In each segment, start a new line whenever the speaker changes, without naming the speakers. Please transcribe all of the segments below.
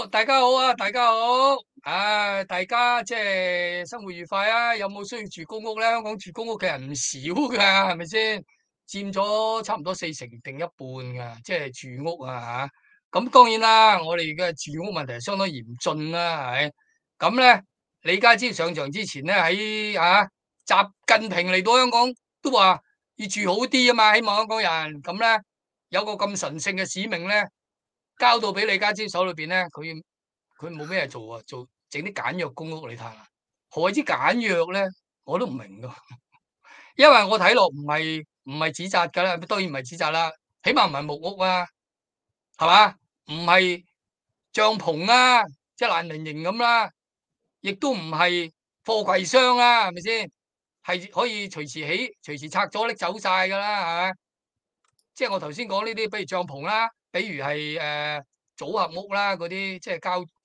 大家好啊，大家好，大家即係生活愉快啊！有冇需要住公屋咧？香港住公屋嘅人唔少噶，係咪先？佔咗差唔多40%定一半噶，即係住屋啊吓。咁當然啦，我哋嘅住屋問題係相當嚴峻啦，係。咁咧，李家超上場之前咧，喺習近平嚟到香港都話要住好啲啊嘛，希望香港人咁咧有個咁神聖嘅使命咧。交到俾李家超手裏邊咧，佢冇咩做啊，整啲簡約公屋你睇下，何謂之簡約咧？我都唔明噶，因為我睇落唔係紙紮噶啦，當然唔係紙紮啦，起碼唔係木屋啊，係嘛？唔係帳篷啊，即係爛泥型咁啦，亦都唔係貨櫃箱啦，係咪先？係可以隨時起、隨時拆咗拎走晒噶啦，係咪？即係我頭先講呢啲，比如帳篷啦，比如係組合屋啦，嗰啲即係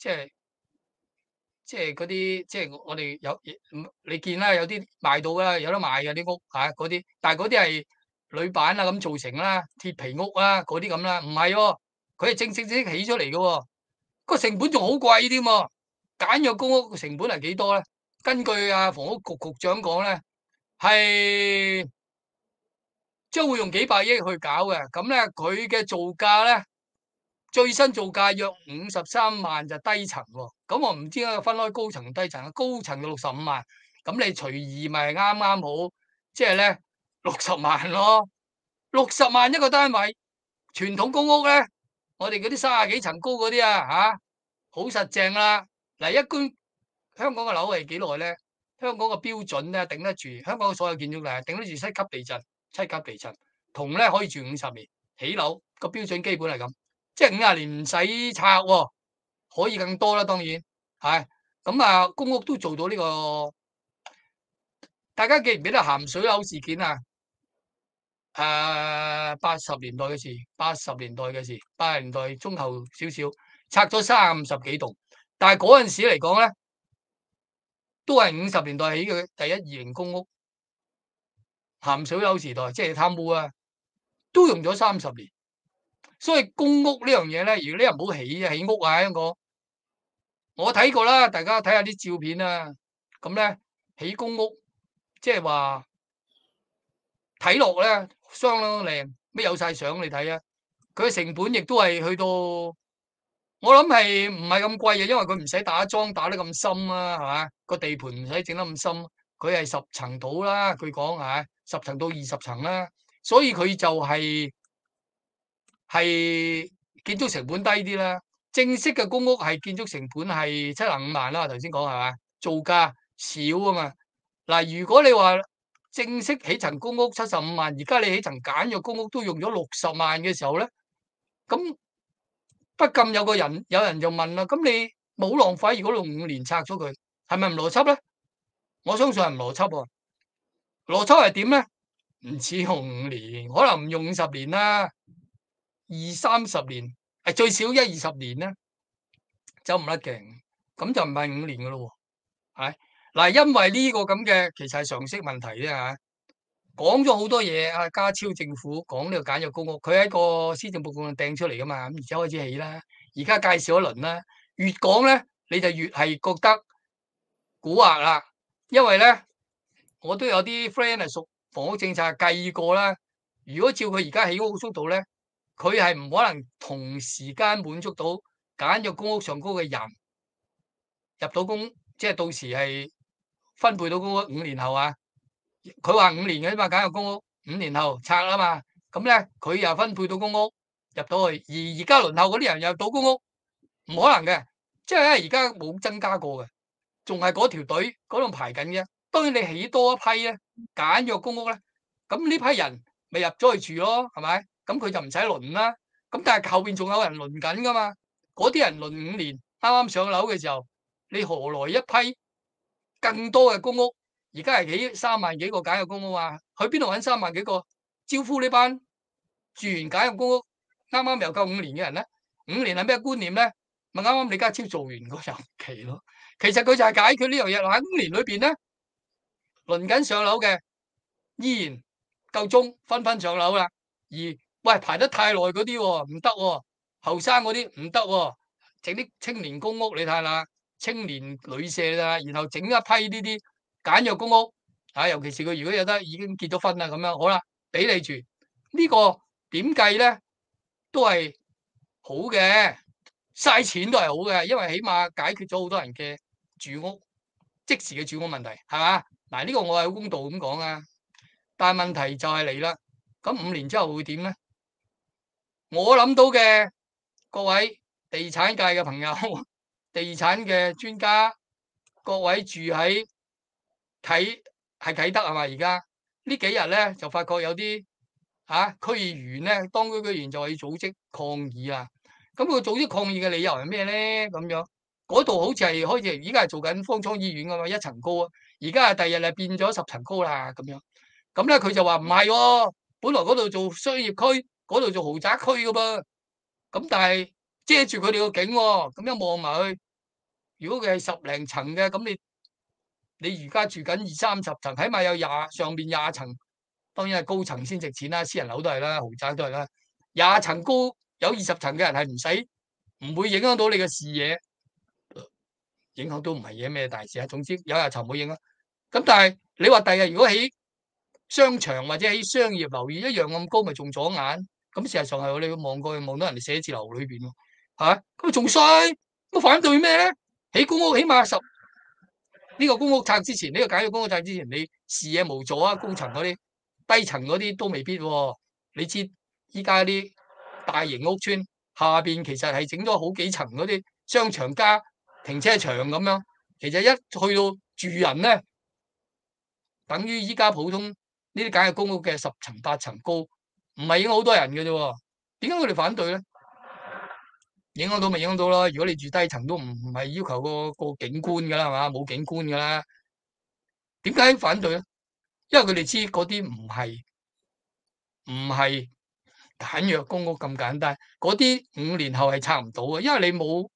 即係嗰啲，即係我哋有你見啦，有啲賣到啦，有得賣嘅啲屋嗰啲，但係嗰啲係鋁板啊咁造成啦，鐵皮屋啦嗰啲咁啦，唔係喎，佢係正正起出嚟嘅喎，個成本仲好貴添喎，簡約公屋成本係幾多咧？根據房屋局局長講咧，係將會用幾百億去搞嘅，咁咧佢嘅造價咧，最新造價約53萬就低層喎，咁我唔知分開高層低層，高層就65萬，咁你隨意咪啱啱好，即係咧60萬咯，60萬一個單位，傳統公屋咧，我哋嗰啲30幾層高嗰啲好實淨啦。嗱，一般香港嘅樓係幾耐咧？香港嘅標準咧頂得住，香港所有建築嚟頂得住7級地震，同咧可以住50年，起樓個標準基本係咁。即係50年唔使拆喎，可以更多啦，當然係咁啊！公屋都做到呢個，大家記唔記得鹹水樓事件啊？80年代嘅事，80年代中後少少，拆咗30幾棟，但係嗰陣時嚟講咧，都係50年代起嘅第一二型公屋，鹹水樓時代即係貪污啊，都用咗30年。所以公屋呢樣嘢咧，如果你又唔好起屋啊，香港我睇過啦，大家睇下啲照片啊，咁咧起公屋即係話睇落咧相當靚，咩有晒相你睇啊，佢嘅成本亦都係去到，我諗係唔係咁貴嘅，因為佢唔使打樁打得咁深啊，係嘛？個地盤唔使整得咁深，佢係10層到啦，據講10層到20層啦，所以佢就係建築成本低啲啦。正式嘅公屋係建築成本係75萬啦，頭先講係嘛？造價少啊嘛。嗱，如果你話正式起層公屋75萬，而家你起層簡約公屋都用咗60萬嘅時候咧，咁不禁有人就問啦，咁你冇浪費，如果用5年拆咗佢，係咪唔邏輯咧？我相信係唔邏輯喎。邏輯係點咧？唔似用5年，可能唔用50年啦，20-30年，最少10-20年啦，走唔甩嘅，咁就唔係5年噶咯喎，係嗱，因為呢個咁嘅其實係常識問題啫嚇，講咗好多嘢，家超政府講呢個簡約公屋，佢喺個施政報告掟出嚟噶嘛，咁而家開始起啦，而家介紹一輪啦，越講咧你就越係覺得蠱惑啦，因為咧我都有啲 friend 係屬房屋政策計過啦，如果照佢而家起屋速度咧，佢係唔可能同時間滿足到簡約公屋上高嘅人入到公，即係到時係分配到公屋5年後啊。佢話5年嘅啫嘛，簡約公屋5年後拆啊嘛，咁咧佢又分配到公屋入到去，而家輪候嗰啲人又入到公屋，唔可能嘅，即係咧而家冇增加過嘅，仲係嗰條隊嗰度排緊嘅。當然你起多一批咧簡約公屋咧，咁呢批人咪入咗去住咯，係咪？咁佢就唔使輪啦。咁但係後邊仲有人輪緊噶嘛？嗰啲人輪5年，啱啱上樓嘅時候，你何來一批更多嘅公屋？而家係起3萬幾個簡約公屋啊，去邊度揾3萬幾個招呼呢班住完簡約公屋啱啱又夠5年嘅人咧？5年係咩觀念咧？咪啱啱李家超做完嗰任期咯。其實佢就係解決呢樣嘢。喺5年裏邊咧，輪緊上樓嘅依然夠鐘，紛紛上樓啦。而喂排得太耐嗰啲唔得喎，後生嗰啲唔得喎， 整啲青年公屋，你睇下啦，青年旅舍啦，然後整一批呢啲簡約公屋，尤其是佢如果有得已經結咗婚啦咁樣，好啦，俾你住，呢個點計咧都係好嘅，嘥錢都係好嘅，因為起碼解決咗好多人嘅住屋即時嘅住屋問題，係嘛？嗱，呢個我係好公道咁講啊，但係問題就係嚟啦，咁5年之後會點咧？我諗到嘅各位地產界嘅朋友、地產嘅專家，各位住喺啟德係嘛？而家呢幾日咧就發覺有啲區議員咧，當區區議員就話要組織抗議啊。咁佢組織抗議嘅理由係咩咧？咁樣嗰度好似係開始，而家係做緊方艙醫院㗎嘛，1層高啊，而家係第日係變咗10層高啦咁樣。咁咧佢就話唔係喎，本來嗰度做商業區，嗰度做豪宅區㗎噃。咁但係遮住佢哋個景喎，咁樣望埋去，如果佢係10零層嘅，咁你而家住緊20-30層，起碼有上邊20層，當然係高層先值錢啦，私人樓都係啦，豪宅都係啦。20層高有20層嘅人係唔會影響到你嘅視野，影響都唔係嘢咩大事啊。總之有20層唔會影響。咁但係你話第日如果起商場或者起商業樓宇一樣咁高，咪仲阻眼？咁事實上係我哋望過去望到人哋寫字樓裏邊喎，嚇咁仲衰，咁反對咩咧？起公屋起碼呢個公屋拆之前，呢個簡約公屋拆之前，你視野無阻啊，高層嗰啲、低層嗰啲都未必喎。你知依家啲大型屋邨下邊其實係整咗好幾層嗰啲商場加停車場咁樣，其實一去到住人咧，等於依家普通呢啲簡約公屋嘅10層8層高，唔係影響好多人嘅啫。點解佢哋反對咧？影響到咪影響到咯。如果你住低層都唔係要求個景觀㗎啦，係嘛？冇景觀㗎啦。點解反對咧？因為佢哋知嗰啲唔係簡約公屋咁簡單，嗰啲5年後係拆唔到嘅，因為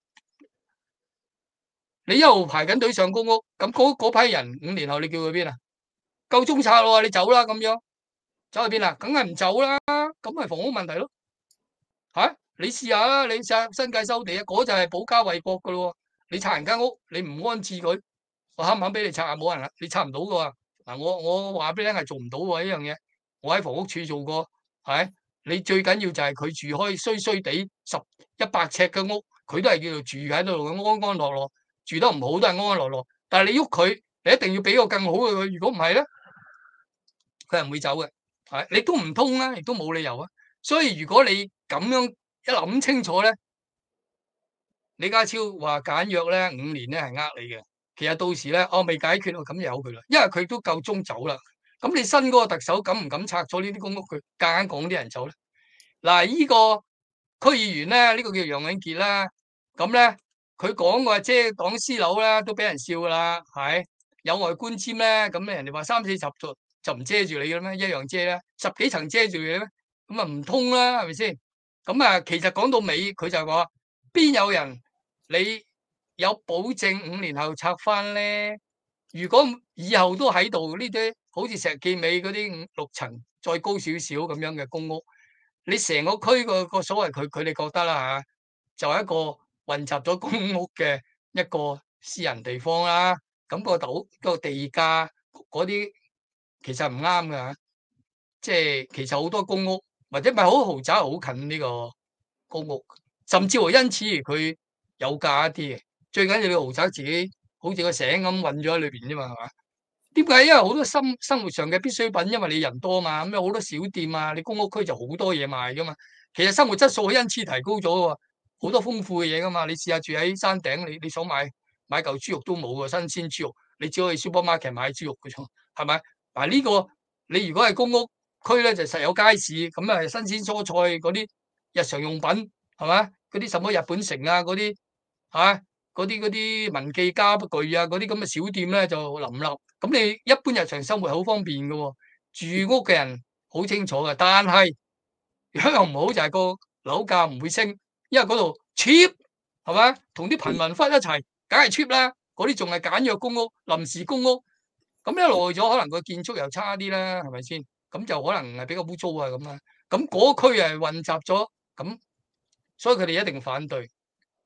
你一路排緊隊上公屋，咁嗰批人5年後你叫佢邊啊？夠鐘拆咯，你走啦咁樣，走去邊啊？梗係唔走啦，咁咪房屋問題咯。你試下啦，你拆新界收地啊，嗰就係保家衛國噶咯。你拆人間屋，你唔安置佢，我肯唔肯俾你拆啊？冇人啦，你拆唔到噶喎。嗱，我話俾你聽係做唔到喎呢樣嘢。我喺房屋處做過，係你最緊要就係佢住開衰衰地100尺嘅屋，佢都係叫做住喺度嘅，安安樂樂。住得唔好都係安安樂樂。但係你喐佢，你一定要俾個更好嘅佢。如果唔係咧，佢係唔會走嘅。你都唔通啦，亦都冇理由啊。所以如果你咁樣一諗清楚咧，李家超話簡約咧5年咧係你嘅，其實到時咧未解決，咁就由佢啦，因為佢都夠鐘走啦。咁你新嗰個特首敢唔敢拆咗呢啲公屋？佢夾硬講啲人走咧？嗱，呢個區議員咧，呢個叫楊永傑啦，咁咧佢講話遮擋私樓啦，都俾人笑噶啦，係有外觀瞻咧，咁人哋話3-4十就唔遮住你嘅咩？一樣遮啦，10幾層遮住你咩？咁啊唔通啦，係咪先？咁啊，其實講到尾，佢就係話邊有人你有保證5年後拆翻咧？如果以後都喺度呢啲，好似石硤尾嗰啲5、6層再高少少咁樣嘅公屋，你成個區個所謂佢哋覺得啦嚇，就係一個混雜咗公屋嘅一個私人地方啦。咁個地價嗰啲其實唔啱㗎，即係其實好多公屋或者唔係好豪宅，好近呢個公屋，甚至乎因此而佢有價一啲嘅。最緊要你豪宅自己好似個井咁混咗喺裏邊啫嘛，係嘛？點解？因為好多生活上嘅必需品，因為你人多嘛，咁有好多小店啊，你公屋區就好多嘢賣噶嘛。其實生活質素因此提高咗喎，好多豐富嘅嘢噶嘛。你試下住喺山頂，你想買嚿豬肉都冇喎，新鮮豬肉，你只可以 supermarket 買豬肉嘅啫，係咪？嗱，呢個你如果係公屋區咧，就實有街市，咁啊新鮮蔬菜嗰啲日常用品係嘛？嗰啲什麼日本城啊嗰啲嗰啲文記家具啊嗰啲咁嘅小店咧就林立。咁你一般日常生活好方便嘅喎，住屋嘅人好清楚嘅。但係又唔好就係個樓價唔會升，因為嗰度 cheap 係嘛，同啲貧民窟一齊，梗係 cheap 啦。嗰啲仲係簡約公屋、臨時公屋，咁一耐咗可能個建築又差啲啦，係咪先？咁就可能係比較污糟啊咁啦。咁嗰區係混雜咗，咁所以佢哋一定反對。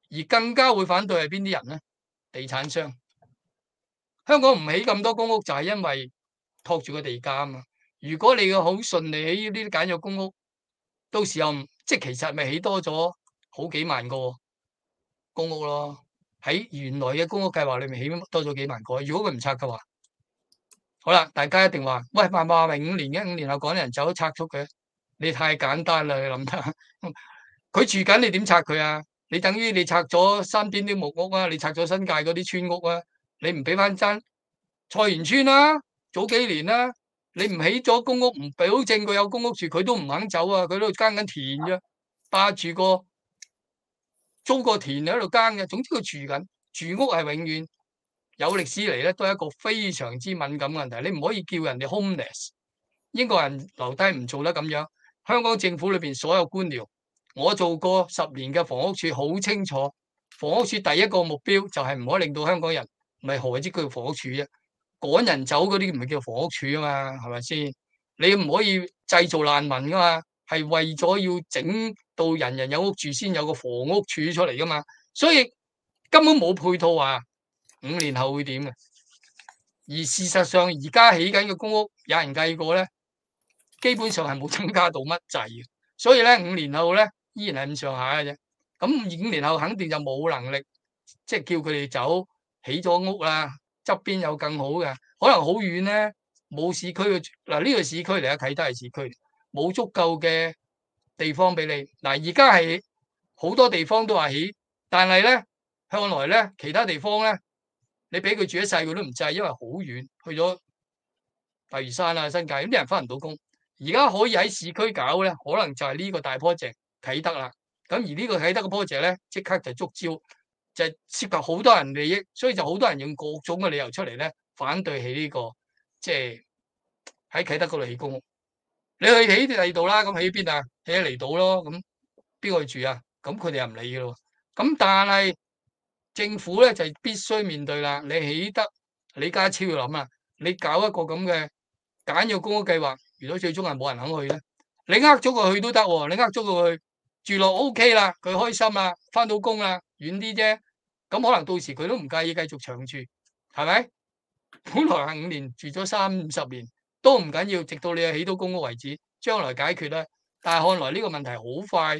而更加會反對係邊啲人咧？地產商。香港唔起咁多公屋就係因為托住個地價啊嘛。如果你嘅好順利起呢啲簡約公屋，到時候即係其實咪起多咗好幾萬個公屋咯。喺原來嘅公屋計劃裏面起多咗幾萬個。如果佢唔拆嘅話，好啦，大家一定話：喂，話明5年嘅，5年後趕人走拆速嘅，你太簡單啦！你諗下，佢住緊你點拆佢啊？你等於你拆咗山邊啲木屋啊，你拆咗新界嗰啲村屋啊，你唔俾翻間菜園村啦，早幾年啦，你唔起咗公屋，唔保證佢有公屋住，佢都唔肯走啊，佢都耕緊田啫，霸住個租個田喺度耕嘅。總之佢住緊，住屋係永遠有歷史嚟咧，都係一個非常之敏感嘅問題。你唔可以叫人哋 homeless， 英國人留低唔做得咁樣。香港政府裏邊所有官僚，我做過10年嘅房屋署，好清楚。房屋署第一個目標就係唔可以令到香港人，咪何謂之叫房屋署啫？趕人走嗰啲唔係叫房屋署啊嘛，係咪先？你唔可以製造難民噶嘛，係為咗要整到人人有屋住先有個房屋署出嚟噶嘛，所以根本冇配套話5年後會點嘅。而事實上而家起緊嘅公屋，有人計過咧，基本上係冇增加到乜滯嘅，所以咧5年後咧依然係咁上下嘅啫。咁5年後肯定就冇能力，即係叫佢哋走，起咗屋啦，側邊有更好嘅，可能好遠咧，冇市區嘅。嗱，呢個市區嚟啊，啟德係市區，冇足夠嘅地方俾你。嗱，而家係好多地方都話起，但係咧向來咧其他地方咧，你俾佢住一世佢都唔制，因為好遠，去咗大嶼山啊、新界，咁啲人翻唔到工。而家可以喺市區搞咧，可能就係呢個大 project 啟德啦。咁而呢個啟德嘅 project 咧，即刻就觸礁，就涉及好多人利益，所以就好多人用各種嘅理由出嚟咧，反對起呢個即係喺啟德嗰度起公屋。你去起第二度啦，咁起邊啊？起喺離島咯，咁邊個去住啊？咁佢哋又唔理嘅咯。咁但係政府咧就必須面對啦。你起得李家超要諗啊，你搞一個咁嘅簡約公屋計劃，如果最終係冇人肯去咧，你呃咗佢去都得喎，你呃咗佢去。住落 OK 啦，佢開心啦，翻到工啦，遠啲啫。咁可能到時佢都唔介意繼續長住，係咪？本來係5年，住咗30年都唔緊要，直到你起到公屋為止，將來解決啦。但係看來呢個問題好快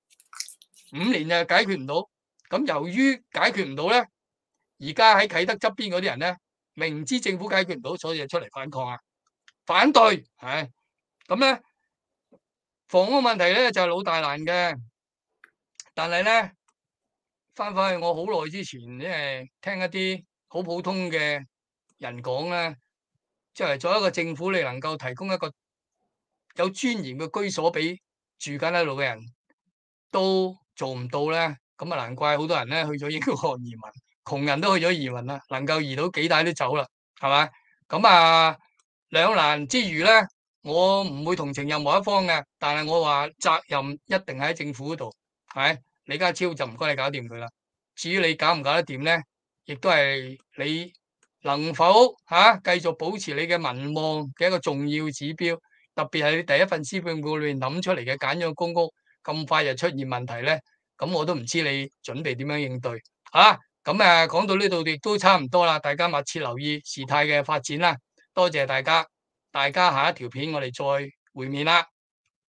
，5年就解決唔到。咁由於解決唔到咧，而家喺啟德側邊嗰啲人咧，明知政府解決唔到，所以就出嚟反抗啊，反對係咁咧。房屋問題咧就係老大難嘅，但係咧翻返去我好耐之前，即係聽一啲好普通嘅人講咧，即係作為一個政府，你能夠提供一個有尊嚴嘅居所俾住緊喺度嘅人，都做唔到咧，咁啊難怪好多人咧去咗英國移民，窮人都去咗移民啦，能夠移到幾大都走啦，係咪？咁啊兩難之餘咧。我唔會同情任何一方嘅，但係我話責任一定喺政府嗰度，係李家超就唔該你搞掂佢啦。至於你搞唔搞得掂咧，亦都係你能否繼續保持你嘅民望嘅一個重要指標。特別係你第一份施政報告裏面諗出嚟嘅簡約公屋咁快就出現問題咧，咁我都唔知你準備點樣應對嚇。咁講到呢度亦都差唔多啦，大家密切留意事態嘅發展啦。多謝大家。大家下一條片我哋再會面啦。